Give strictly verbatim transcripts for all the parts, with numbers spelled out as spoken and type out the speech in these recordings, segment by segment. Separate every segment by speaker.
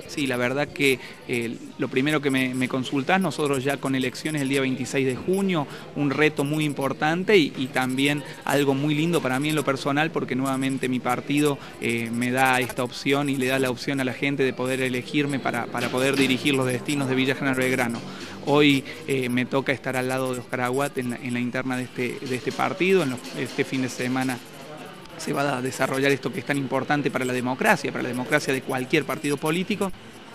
Speaker 1: Sí, la verdad que eh, lo primero que me, me consultás, nosotros ya con elecciones el día veintiséis de junio, un reto muy importante y, y también algo muy lindo para mí en lo personal, porque nuevamente mi partido eh, me da esta opción y le da la opción a la gente de poder elegirme para, para poder dirigir los destinos de Villa General Belgrano. Hoy eh, me toca estar al lado de Oscar Aguat en la, en la interna de este, de este partido, en los, este fin de semana se va a desarrollar esto que es tan importante para la democracia, para la democracia de cualquier partido político,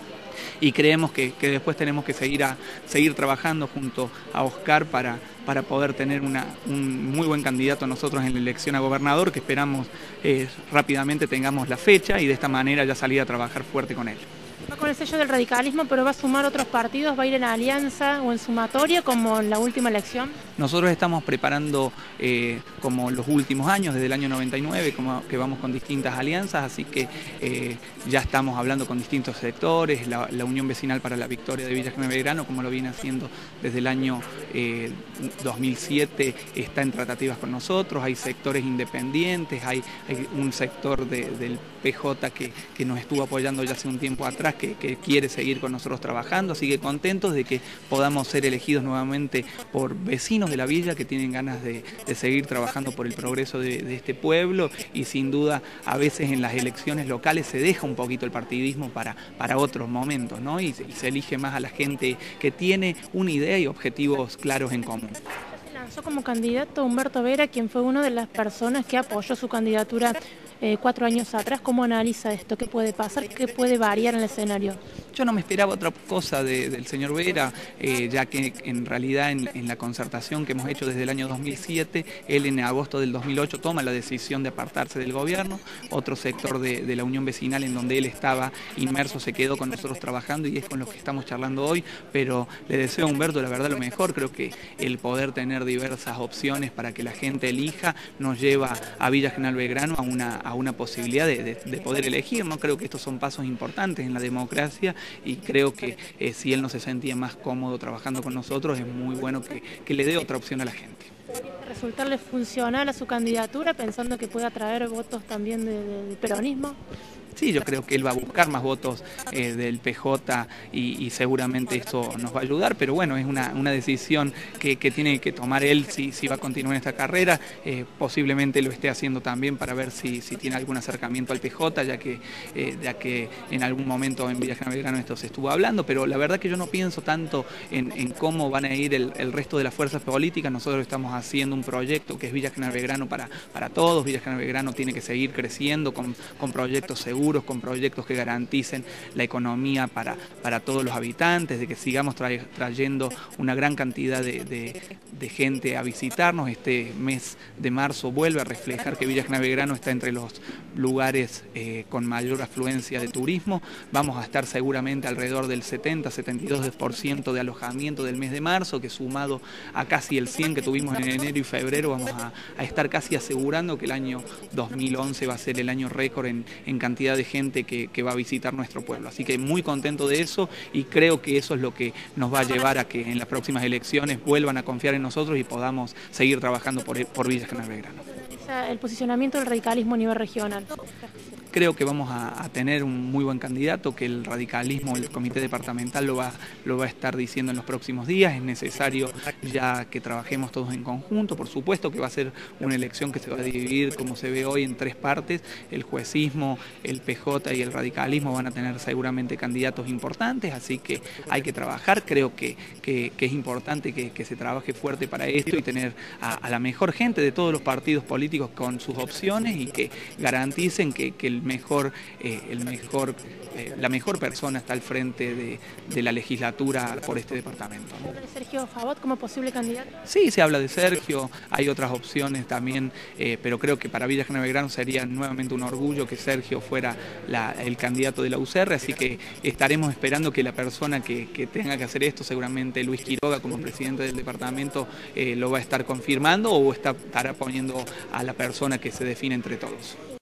Speaker 1: y creemos que, que después tenemos que seguir, a, seguir trabajando junto a Oscar para, para poder tener una, un muy buen candidato nosotros en la elección a gobernador, que esperamos eh, rápidamente tengamos la fecha y de esta manera ya salir a trabajar fuerte con él.
Speaker 2: Va con el sello del radicalismo, pero va a sumar otros partidos, va a ir en alianza o en sumatoria como en la última elección.
Speaker 1: Nosotros estamos preparando eh, como los últimos años, desde el año noventa y nueve, como que vamos con distintas alianzas, así que eh, ya estamos hablando con distintos sectores, la, la Unión Vecinal para la Victoria de Villa General Belgrano, como lo viene haciendo desde el año eh, dos mil siete, está en tratativas con nosotros, hay sectores independientes, hay, hay un sector de, del P J que, que nos estuvo apoyando ya hace un tiempo atrás, que, que quiere seguir con nosotros trabajando, así que contentos de que podamos ser elegidos nuevamente por vecinos de la villa que tienen ganas de, de seguir trabajando por el progreso de, de este pueblo, y sin duda a veces en las elecciones locales se deja un poquito el partidismo para, para otros momentos, ¿no? y, y se elige más a la gente que tiene una idea y objetivos claros en común.
Speaker 2: Lanzó como candidato Humberto Vera, quien fue una de las personas que apoyó su candidatura eh, cuatro años atrás. ¿Cómo analiza esto? ¿Qué puede pasar? ¿Qué puede variar en el escenario?
Speaker 1: Yo no me esperaba otra cosa de, del señor Vera, eh, ya que en realidad en, en la concertación que hemos hecho desde el año dos mil siete, él en agosto del dos mil ocho toma la decisión de apartarse del gobierno, otro sector de, de la Unión Vecinal en donde él estaba inmerso se quedó con nosotros trabajando y es con los que estamos charlando hoy, pero le deseo a Humberto la verdad lo mejor. Creo que el poder tener diversas opciones para que la gente elija nos lleva a Villa General Belgrano a una, a una posibilidad de, de, de poder elegir, ¿no? Creo que estos son pasos importantes en la democracia y creo que eh, si él no se sentía más cómodo trabajando con nosotros, es muy bueno que, que le dé otra opción a la gente.
Speaker 2: ¿Resultarle funcional a su candidatura pensando que puede atraer votos también de, de, de peronismo?
Speaker 1: Sí, yo creo que él va a buscar más votos eh, del P J y, y seguramente esto nos va a ayudar, pero bueno, es una, una decisión que, que tiene que tomar él si, si va a continuar en esta carrera. Eh, posiblemente lo esté haciendo también para ver si, si tiene algún acercamiento al P J, ya que, eh, ya que en algún momento en Villa General Belgrano esto se estuvo hablando, pero la verdad que yo no pienso tanto en, en cómo van a ir el, el resto de las fuerzas políticas. Nosotros estamos haciendo un proyecto que es Villa General Belgrano para, para todos. Villa General Belgrano tiene que seguir creciendo con, con proyectos seguros, con proyectos que garanticen la economía para, para todos los habitantes, de que sigamos tra trayendo una gran cantidad de, de, de gente a visitarnos. Este mes de marzo vuelve a reflejar que Villa General Belgrano está entre los lugares eh, con mayor afluencia de turismo. Vamos a estar seguramente alrededor del setenta a setenta y dos por ciento de alojamiento del mes de marzo, que sumado a casi el cien que tuvimos en enero y febrero, vamos a, a estar casi asegurando que el año dos mil once va a ser el año récord en, en cantidad de gente que, que va a visitar nuestro pueblo. Así que muy contento de eso y creo que eso es lo que nos va a llevar a que en las próximas elecciones vuelvan a confiar en nosotros y podamos seguir trabajando por, por Villa General Belgrano.
Speaker 2: El posicionamiento del radicalismo a nivel regional.
Speaker 1: Creo que vamos a, a tener un muy buen candidato, que el radicalismo, el comité departamental lo va, lo va a estar diciendo en los próximos días. Es necesario ya que trabajemos todos en conjunto. Por supuesto que va a ser una elección que se va a dividir, como se ve hoy, en tres partes. El juecismo, el P J y el radicalismo van a tener seguramente candidatos importantes, así que hay que trabajar. Creo que, que, que es importante que, que se trabaje fuerte para esto y tener a, a la mejor gente de todos los partidos políticos con sus opciones y que garanticen que, que el mejor, eh, el mejor, eh, la mejor persona está al frente de, de la legislatura por este departamento.
Speaker 2: ¿Se habla de Sergio Favot como posible candidato?
Speaker 1: Sí, se habla de Sergio, hay otras opciones también, eh, pero creo que para Villa General Belgrano sería nuevamente un orgullo que Sergio fuera la, el candidato de la U C R, así que estaremos esperando que la persona que, que tenga que hacer esto, seguramente Luis Quiroga como presidente del departamento, eh, lo va a estar confirmando o está, estará poniendo a la persona que se define entre todos.